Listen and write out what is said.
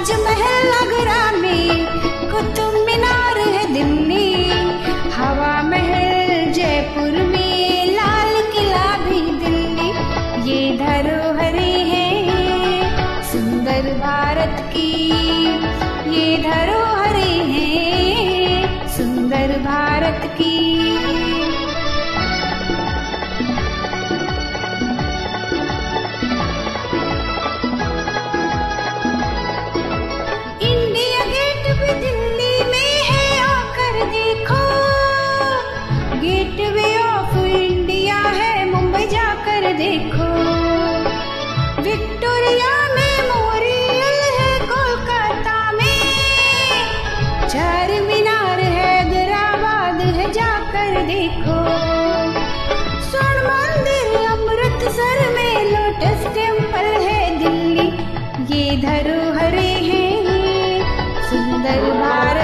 ताजमहल आगरा में, कुतुब मीनार है दिल्ली, हवा महल जयपुर में, लाल किला भी दिल्ली। ये धरोहरें हैं सुंदर भारत की, ये धरोहरें हैं सुंदर भारत की। इंडिया गेट भी दिल्ली में है, आकर देखो। गेटवे ऑफ इंडिया है, मुंबई जाकर देखो। विक्टोरिया मेमोरियल है कोलकाता में, चार मीनार हैदराबाद है, जाकर देखो। स्वर्ण मंदिर अमृतसर में, लोटस टेम्पल है दिल्ली। ये धरोहरें हैं सुंदर भारत